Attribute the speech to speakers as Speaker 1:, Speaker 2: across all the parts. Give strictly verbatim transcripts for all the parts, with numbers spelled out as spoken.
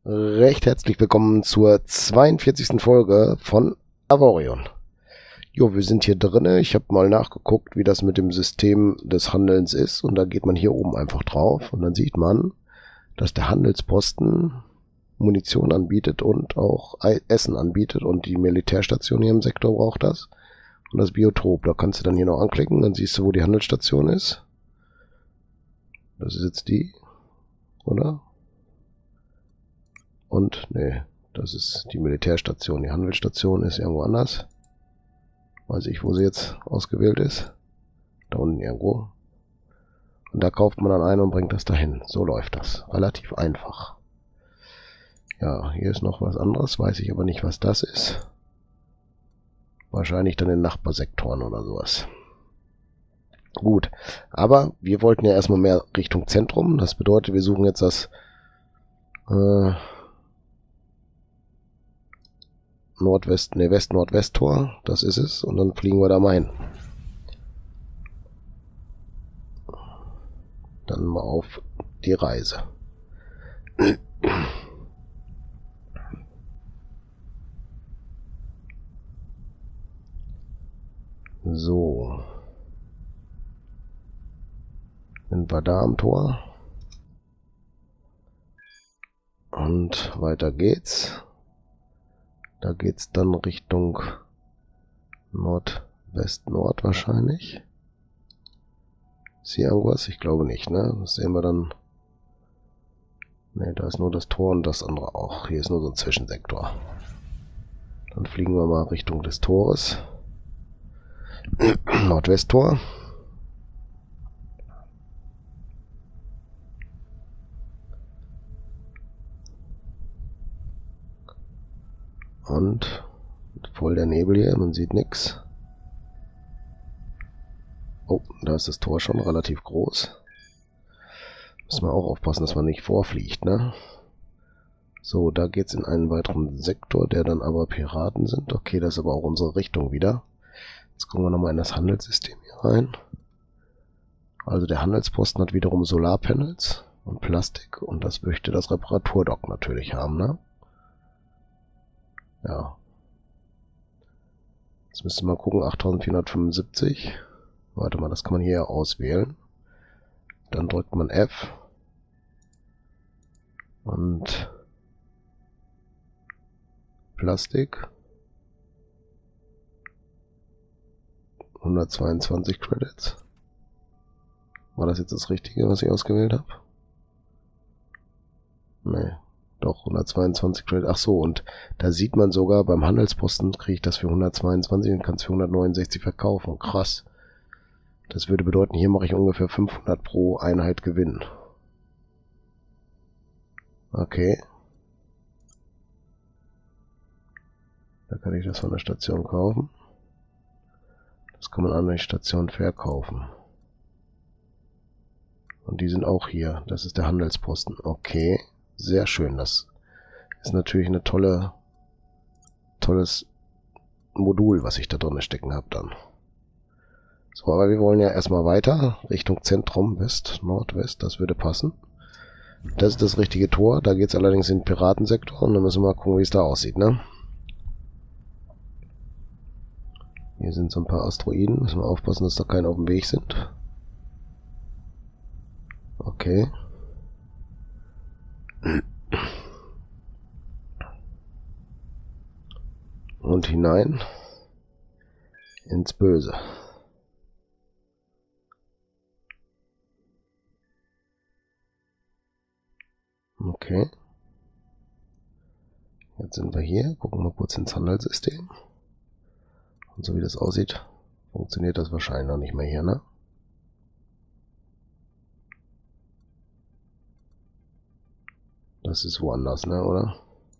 Speaker 1: Recht herzlich willkommen zur zweiundvierzigsten Folge von Avorion. Jo, wir sind hier drinne. Ich habe mal nachgeguckt, wie das mit dem System des Handelns ist. Und da geht man hier oben einfach drauf. Und dann sieht man, dass der Handelsposten Munition anbietet und auch Essen anbietet. Und die Militärstation hier im Sektor braucht das. Und das Biotop, da kannst du dann hier noch anklicken. Dann siehst du, wo die Handelsstation ist. Das ist jetzt die, oder? Und, nee, das ist die Militärstation. Die Handelsstation ist irgendwo anders. Weiß ich, wo sie jetzt ausgewählt ist. Da unten irgendwo. Und da kauft man dann ein und bringt das dahin. So läuft das. Relativ einfach. Ja, hier ist noch was anderes. Weiß ich aber nicht, was das ist. Wahrscheinlich dann in Nachbarsektoren oder sowas. Gut. Aber wir wollten ja erstmal mehr Richtung Zentrum. Das bedeutet, wir suchen jetzt das äh, Nordwest, ne, West-Nordwest-Tor, das ist es, und dann fliegen wir da mal hin. Dann mal auf die Reise. So. Sind wir da am Tor. Und weiter geht's. Da geht's dann Richtung Nordwest-Nord wahrscheinlich. Ist hier irgendwas? Ich glaube nicht, ne? Das sehen wir dann. Ne, da ist nur das Tor und das andere auch. Hier ist nur so ein Zwischensektor. Dann fliegen wir mal Richtung des Tores. Nordwesttor. Und voll der Nebel hier, man sieht nichts. Oh, da ist das Tor schon relativ groß. Müssen wir auch aufpassen, dass man nicht vorfliegt, ne? So, da geht's in einen weiteren Sektor, der dann aber Piraten sind. Okay, das ist aber auch unsere Richtung wieder. Jetzt gucken wir nochmal in das Handelssystem hier rein. Also der Handelsposten hat wiederum Solarpanels und Plastik. Und das möchte das Reparaturdock natürlich haben, ne? Ja. Jetzt müsste man gucken, achttausendvierhundertfünfundsiebzig. Warte mal, das kann man hier auswählen. Dann drückt man F. Und Plastik. hundertzweiundzwanzig Credits. War das jetzt das Richtige, was ich ausgewählt habe? Nee. Doch, hundertzweiundzwanzig Credits. Ach so, und da sieht man sogar, beim Handelsposten kriege ich das für hundertzweiundzwanzig und kann es für hundertneunundsechzig verkaufen. Krass. Das würde bedeuten, hier mache ich ungefähr fünfhundert pro Einheit Gewinn. Okay. Da kann ich das von der Station kaufen. Das kann man an der Station verkaufen. Und die sind auch hier. Das ist der Handelsposten. Okay. Sehr schön. Das ist natürlich eine tolle, tolles Modul, was ich da drin stecken habe dann. So, aber wir wollen ja erstmal weiter Richtung Zentrum, West, Nordwest. Das würde passen. Das ist das richtige Tor. Da geht es allerdings in den Piratensektor. Und dann müssen wir mal gucken, wie es da aussieht, ne? Hier sind so ein paar Asteroiden. Müssen wir aufpassen, dass da keine auf dem Weg sind. Okay. Und hinein ins Böse. Okay. Jetzt sind wir hier. Gucken wir kurz ins Handelssystem. Und so wie das aussieht, funktioniert das wahrscheinlich noch nicht mehr hier, ne? Das ist woanders, ne, oder?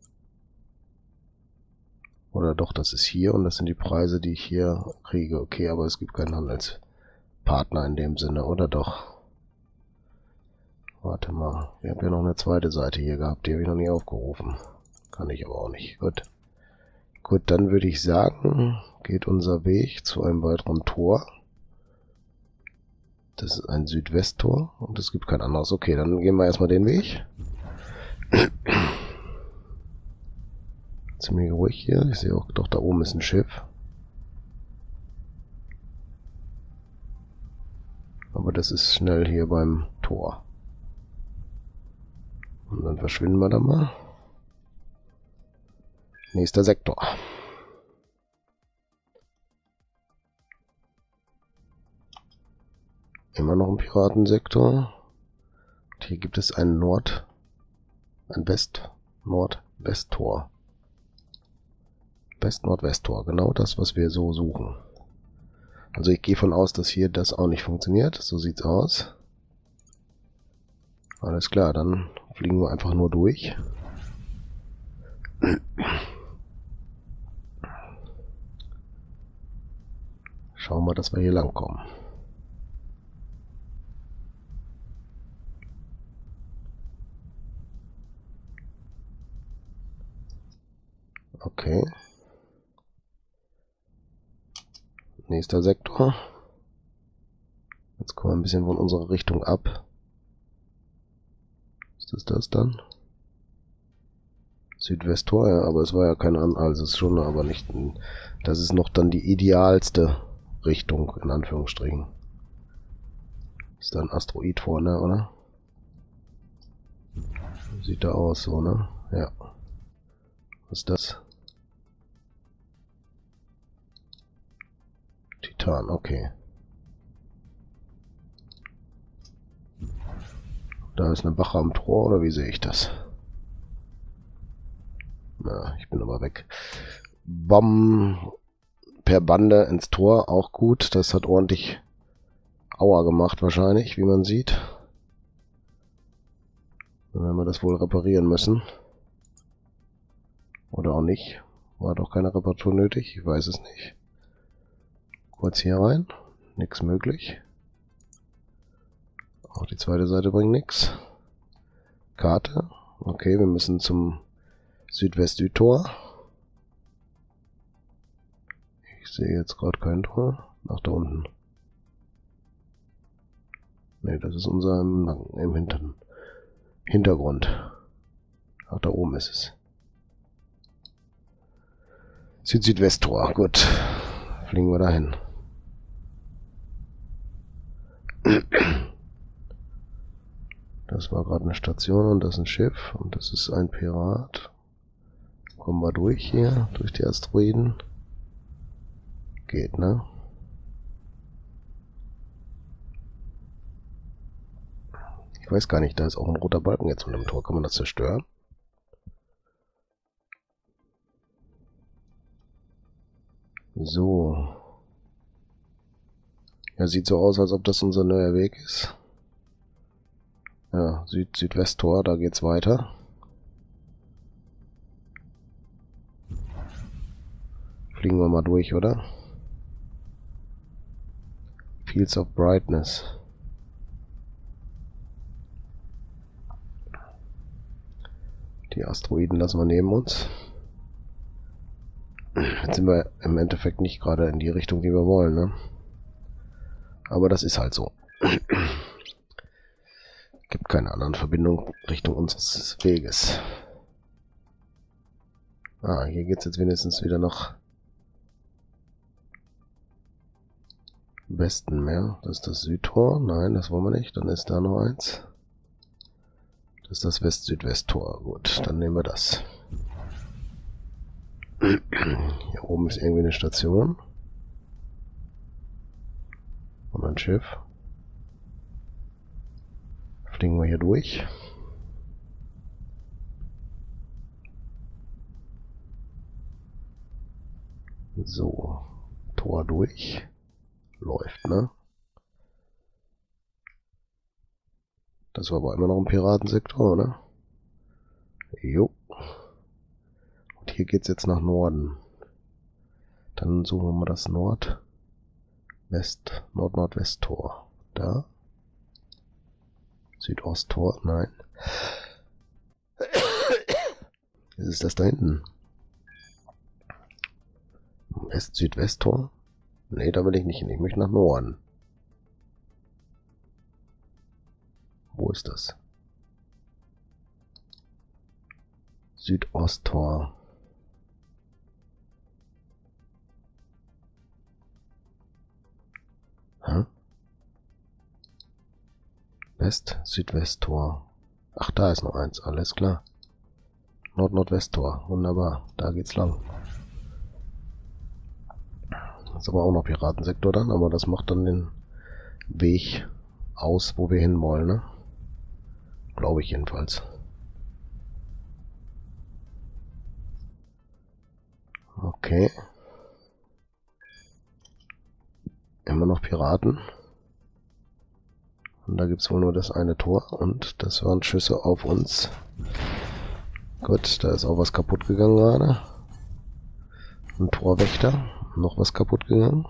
Speaker 1: Oder doch, das ist hier und das sind die Preise, die ich hier kriege. Okay, aber es gibt keinen Handelspartner in dem Sinne, oder doch? Warte mal, wir haben ja noch eine zweite Seite hier gehabt, die habe ich noch nie aufgerufen. Kann ich aber auch nicht. Gut. Gut, dann würde ich sagen, geht unser Weg zu einem weiteren Tor. Das ist ein Südwesttor und es gibt kein anderes. Okay, dann gehen wir erstmal den Weg. ziemlich ruhig hier. Ich sehe auch, doch da oben ist ein Schiff. Aber das ist schnell hier beim Tor. Und dann verschwinden wir da mal. Nächster Sektor. Immer noch ein Piratensektor. Und hier gibt es ein Nord... ein West-Nord-West-Tor. West-Nordwest-Tor. Genau das, was wir so suchen. Also ich gehe von aus, dass hier das auch nicht funktioniert. So sieht's aus. Alles klar, dann fliegen wir einfach nur durch. Schauen wir, dass wir hier lang kommen. Okay. Nächster Sektor. Jetzt kommen wir ein bisschen von unserer Richtung ab. Ist das das dann? Südwesttor, ja, aber es war ja keine An... Also es ist schon, aber nicht... Ein, das ist noch dann die idealste Richtung, in Anführungsstrichen. Ist da ein Asteroid vorne, oder? Sieht da aus, so, ne? Ja. Was ist das? Titan, okay. Da ist eine Wache am Tor, oder wie sehe ich das? Na, ich bin aber weg. Bam. Per Bande ins Tor, auch gut. Das hat ordentlich Aua gemacht wahrscheinlich, wie man sieht. Dann werden wir das wohl reparieren müssen. Oder auch nicht. War doch keine Reparatur nötig, ich weiß es nicht. Kurz hier rein. Nichts möglich. Auch die zweite Seite bringt nichts. Karte. Okay, wir müssen zum Südwest-Südtor. Ich sehe jetzt gerade kein Tor. Nach da unten. Ne, das ist unser im, im Hintern, Hintergrund. Ach, da oben ist es. Süd-Südwest-Tor. Gut. Fliegen wir dahin. Das war gerade eine Station und das ist ein Schiff und das ist ein Pirat. Kommen wir durch hier, durch die Asteroiden. Geht, ne? Ich weiß gar nicht, da ist auch ein roter Balken jetzt mit dem Tor. Kann man das zerstören? So. Ja, sieht so aus, als ob das unser neuer Weg ist. Ja, Süd-Südwest-Tor, da geht's weiter. Fliegen wir mal durch, oder? Fields of Brightness. Die Asteroiden lassen wir neben uns. Jetzt sind wir im Endeffekt nicht gerade in die Richtung, die wir wollen, ne? Aber das ist halt so. Gibt keine anderen Verbindungen Richtung unseres Weges. Ah, hier geht es jetzt wenigstens wieder nach Westen mehr. Das ist das Südtor. Nein, das wollen wir nicht. Dann ist da noch eins. Das ist das West-Südwest-Tor. Gut, dann nehmen wir das. Hier oben ist irgendwie eine Station. Und ein Schiff. Fliegen wir hier durch. So. Tor durch. Läuft, ne? Das war aber immer noch ein Piratensektor, oder? Jo. Und hier geht's jetzt nach Norden. Dann suchen wir mal das Nord... West... Nord-Nordwest-Tor. Da. Südosttor, nein. Ist das da hinten? West-Südwest-Tor? Nee, da will ich nicht hin. Ich möchte nach Norden. Wo ist das? Südosttor. West-Südwest-Tor. Ach, da ist noch eins. Alles klar. Nord-Nordwest-Tor. Wunderbar. Da geht's lang. Das ist aber auch noch Piratensektor dann, aber das macht dann den Weg aus, wo wir hinwollen, ne? Glaube ich jedenfalls. Okay. Immer noch Piraten. Und da gibt es wohl nur das eine Tor und das waren Schüsse auf uns. Gut, da ist auch was kaputt gegangen gerade. Ein Torwächter. Noch was kaputt gegangen.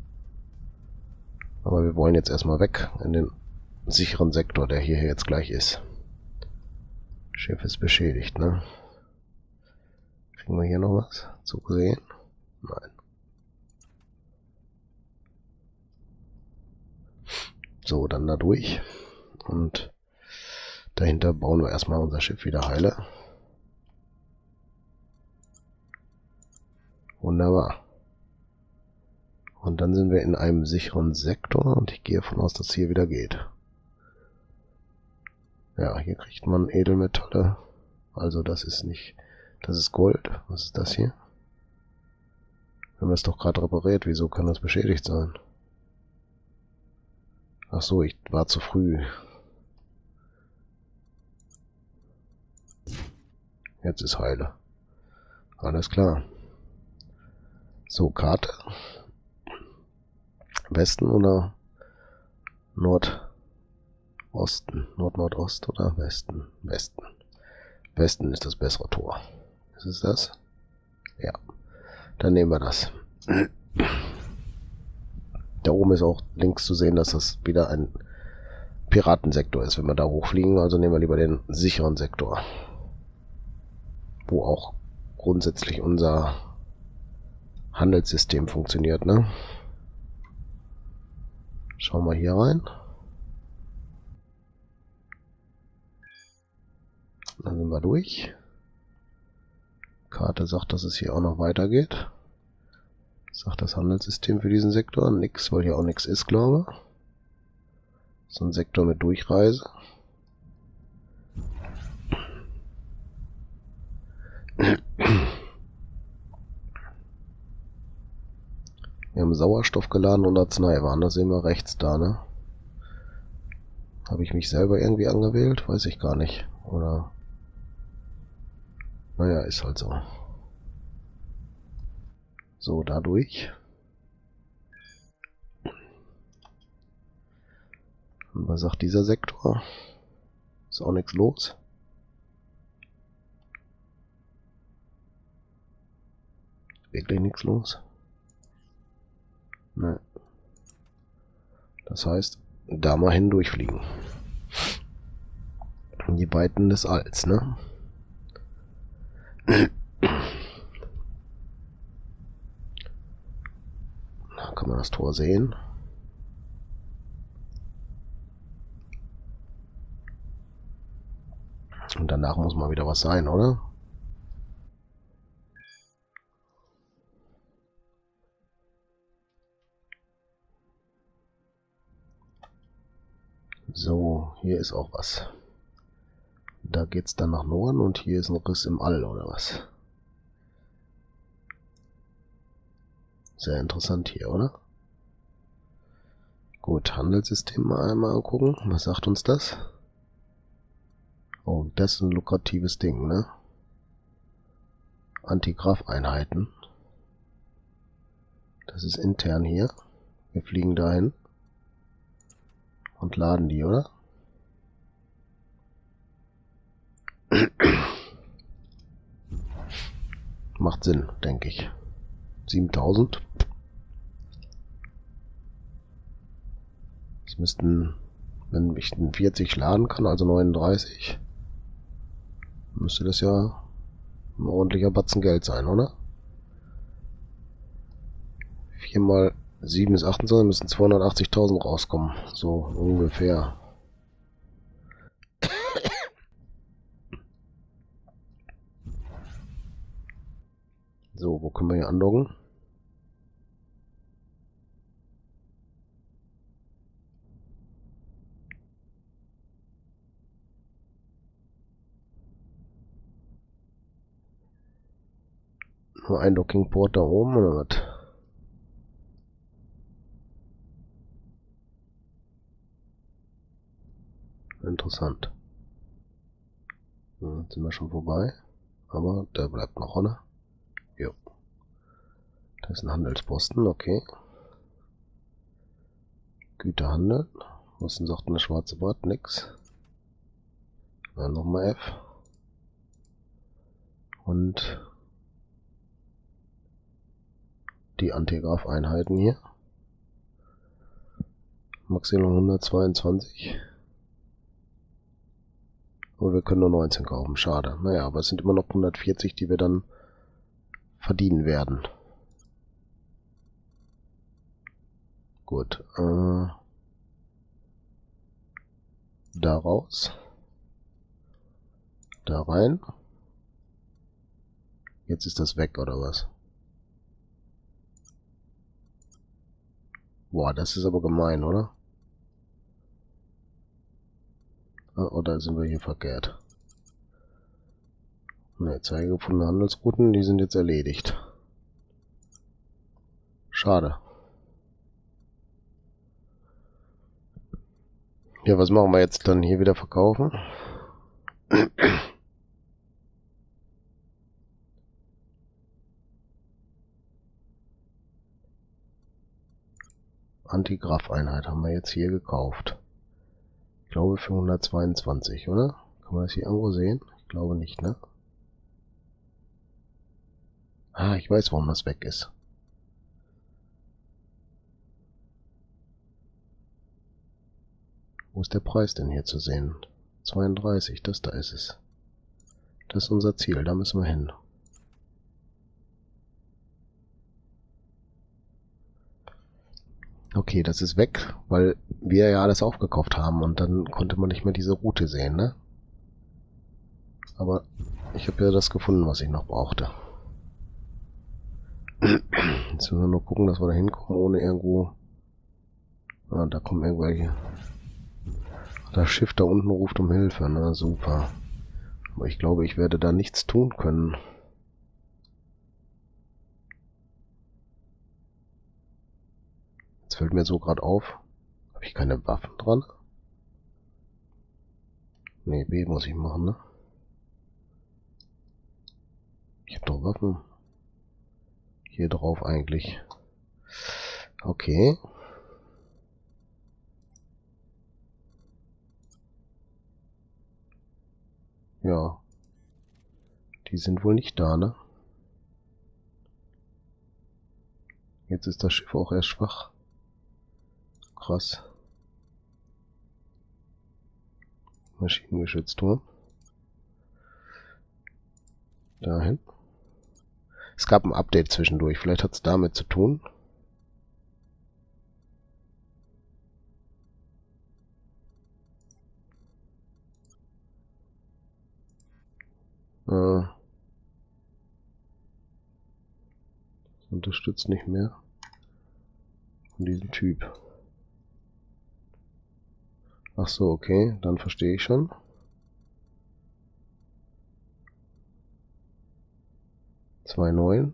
Speaker 1: Aber wir wollen jetzt erstmal weg in den sicheren Sektor, der hier jetzt gleich ist. Schiff ist beschädigt, ne? Kriegen wir hier noch was zu sehen? Nein. So, dann da durch. Und dahinter bauen wir erstmal unser Schiff wieder heile. Wunderbar. Und dann sind wir in einem sicheren Sektor und ich gehe davon aus, dass es hier wieder geht. Ja, hier kriegt man Edelmetalle. Also das ist nicht... Das ist Gold. Was ist das hier? Wir haben das doch gerade repariert. Wieso kann das beschädigt sein? Ach so, ich war zu früh. Jetzt ist heile. Alles klar. So, Karte. Westen oder Nordosten? Nord-Nordost oder Westen? Westen. Westen ist das bessere Tor. Ist es das? Ja. Dann nehmen wir das. Da oben ist auch links zu sehen, dass das wieder ein Piratensektor ist, wenn wir da hochfliegen. Also nehmen wir lieber den sicheren Sektor. Wo auch grundsätzlich unser Handelssystem funktioniert, ne? Schauen wir hier rein. Dann sind wir durch. Karte sagt, dass es hier auch noch weitergeht. Sagt das Handelssystem für diesen Sektor. Nix, weil hier auch nichts ist, glaube ich. So ein Sektor mit Durchreise. Wir haben Sauerstoff geladen und Arzneiwaren. Das sehen wir rechts da, ne? Habe ich mich selber irgendwie angewählt? Weiß ich gar nicht. Oder... Naja, ist halt so. So, dadurch. Und was sagt dieser Sektor? Ist auch nichts los. Wirklich nichts los. Ne. Das heißt, da mal hindurchfliegen. Die Weiten des Alls, ne? Da kann man das Tor sehen. Und danach muss mal wieder was sein, oder? So, hier ist auch was. Da geht's dann nach Norden und hier ist ein Riss im All, oder was? Sehr interessant hier, oder? Gut, Handelssystem mal einmal angucken. Was sagt uns das? Oh, das ist ein lukratives Ding, ne? Antigraf-Einheiten. Das ist intern hier. Wir fliegen dahin. Und laden die, oder? Macht Sinn, denke ich. siebentausend. Das müssten, wenn ich den vierzig laden kann, also neununddreißig, müsste das ja ein ordentlicher Batzen Geld sein, oder? vier mal sieben ist achtundzwanzig, müssen zweihundertachtzigtausend rauskommen. So ungefähr. So, wo können wir hier andocken? Nur ein Dockingport da oben oder was? Interessant. Jetzt sind wir schon vorbei. Aber der bleibt noch, oder? Jo. Das ist ein Handelsposten, okay. Güterhandel. Was denn sagt denn der schwarze Bart? Nix. Dann nochmal F. Und die Antigraph-Einheiten hier. Maximum hundertzweiundzwanzig. Aber wir können nur neunzehn kaufen. Schade. Naja, aber es sind immer noch hundertvierzig, die wir dann verdienen werden. Gut. Äh, da raus. Da rein. Jetzt ist das weg, oder was? Boah, das ist aber gemein, oder? Oder sind wir hier verkehrt? Ne, Zeige gefundene Handelsrouten, die sind jetzt erledigt. Schade. Ja, was machen wir jetzt dann? Hier wieder verkaufen? Antigraph-Einheit haben wir jetzt hier gekauft. Ich glaube für hundertzweiundzwanzig, oder? Kann man das hier irgendwo sehen? Ich glaube nicht, ne? Ah, ich weiß, warum das weg ist. Wo ist der Preis denn hier zu sehen? zweiunddreißig, das da ist es. Das ist unser Ziel, da müssen wir hin. Okay, das ist weg, weil wir ja alles aufgekauft haben und dann konnte man nicht mehr diese Route sehen, ne? Aber ich habe ja das gefunden, was ich noch brauchte. Jetzt müssen wir nur gucken, dass wir da hinkommen, ohne irgendwo... Ah, da kommen irgendwelche... Das Schiff da unten ruft um Hilfe, na super. Aber ich glaube, ich werde da nichts tun können. Jetzt fällt mir so gerade auf. Habe ich keine Waffen dran? Ne, B muss ich machen, ne? Ich habe doch Waffen. Hier drauf eigentlich. Okay. Ja. Die sind wohl nicht da, ne? Jetzt ist das Schiff auch erst schwach. Krass. Maschinengeschützturm. Dahin. Es gab ein Update zwischendurch. Vielleicht hat es damit zu tun. Äh. Das unterstützt nicht mehr. Von diesem Typ. Ach so, okay. Dann verstehe ich schon. zwei Komma neun.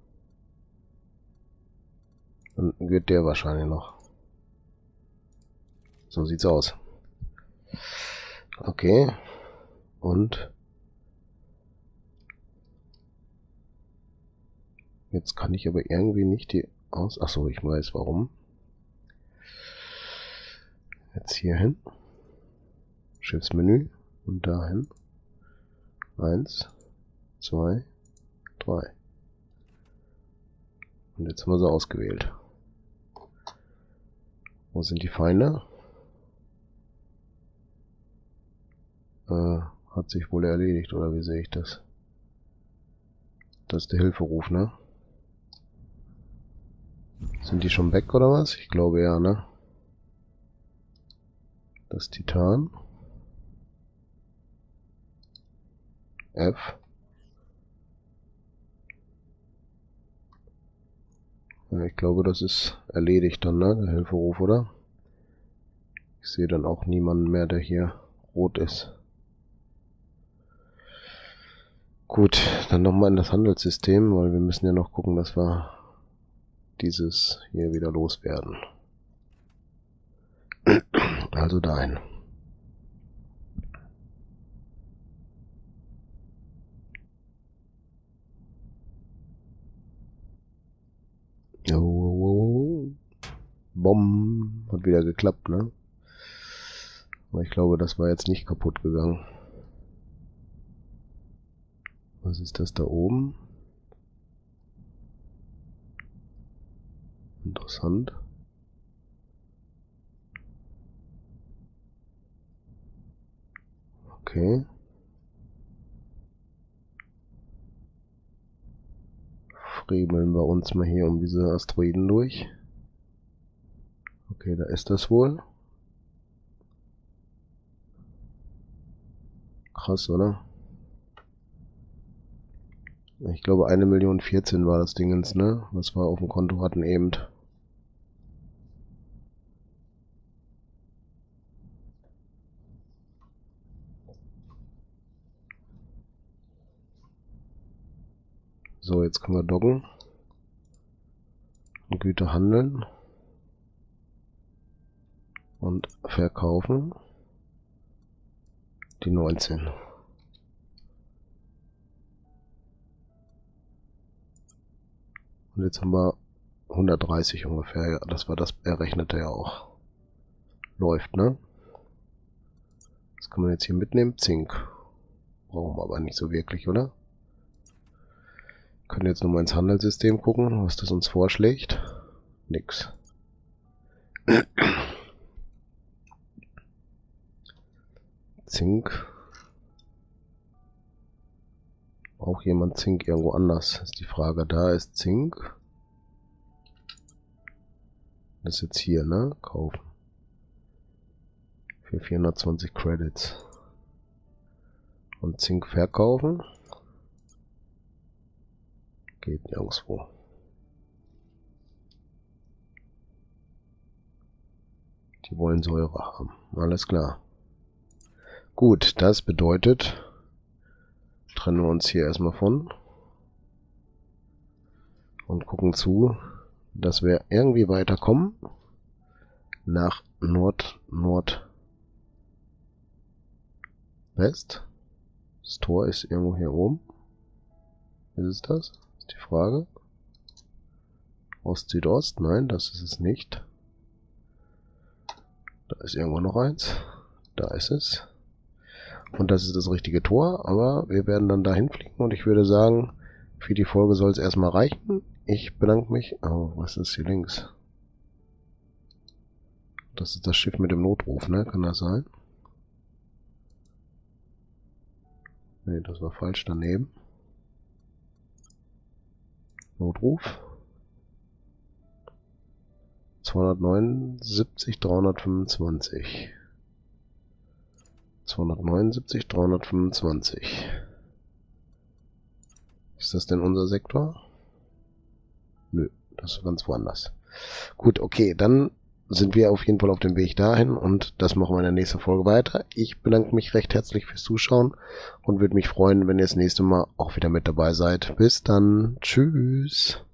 Speaker 1: Dann wird der wahrscheinlich noch. So sieht's aus. Okay. Und jetzt kann ich aber irgendwie nicht die aus... Ach so, ich weiß warum. Jetzt hier hin. Schiffsmenü. Und dahin. Eins, zwei, drei. Und jetzt haben wir sie ausgewählt. Wo sind die Feinde? Äh, hat sich wohl erledigt, oder wie sehe ich das? Das ist der Hilferuf, ne? Sind die schon weg, oder was? Ich glaube ja, ne? Das Titan. F. Ja, ich glaube, das ist erledigt dann, ne? Der Hilferuf, oder? Ich sehe dann auch niemanden mehr, der hier rot ist. Gut, dann nochmal in das Handelssystem, weil wir müssen ja noch gucken, dass wir dieses hier wieder loswerden. Also dahin. Oh, oh, oh. Bom. Hat wieder geklappt, ne? Aber ich glaube, das war jetzt nicht kaputt gegangen. Was ist das da oben? Interessant. Okay. Friemeln wir uns mal hier um diese Asteroiden durch. Okay, da ist das wohl. Krass, oder? Ich glaube, eine Million vierzehn war das Dingens, ne? Was wir auf dem Konto hatten eben. So, jetzt können wir doggen. Und Güter handeln. Und verkaufen. Die neunzehn. Und jetzt haben wir hundertdreißig ungefähr. Ja, das war das errechnete ja auch. Läuft, ne? Das kann man jetzt hier mitnehmen. Zink. Brauchen wir aber nicht so wirklich, oder? Können jetzt nochmal ins Handelssystem gucken, was das uns vorschlägt. Nix. Zink. Braucht jemand Zink irgendwo anders? Ist die Frage. Da ist Zink. Das ist jetzt hier, ne? Kaufen. Für vierhundertzwanzig Credits. Und Zink verkaufen. Geht nirgendwo. Die wollen Säure haben. Alles klar. Gut, das bedeutet, trennen wir uns hier erstmal von und gucken zu, dass wir irgendwie weiterkommen nach Nord, Nord, West. Das Tor ist irgendwo hier oben. Ist es das? Ist die Frage. Ost, Südost? Nein, das ist es nicht. Da ist irgendwo noch eins. Da ist es. Und das ist das richtige Tor, aber wir werden dann dahin fliegen und ich würde sagen, für die Folge soll es erstmal reichen. Ich bedanke mich. Oh, was ist hier links? Das ist das Schiff mit dem Notruf, ne? Kann das sein? Ne, das war falsch daneben. Notruf. zweihundertneunundsiebzig dreihundertfünfundzwanzig. zweihundertneunundsiebzig dreihundertfünfundzwanzig. Ist das denn unser Sektor? Nö, das ist ganz woanders. Gut, okay, dann sind wir auf jeden Fall auf dem Weg dahin und das machen wir in der nächsten Folge weiter. Ich bedanke mich recht herzlich fürs Zuschauen und würde mich freuen, wenn ihr das nächste Mal auch wieder mit dabei seid. Bis dann. Tschüss.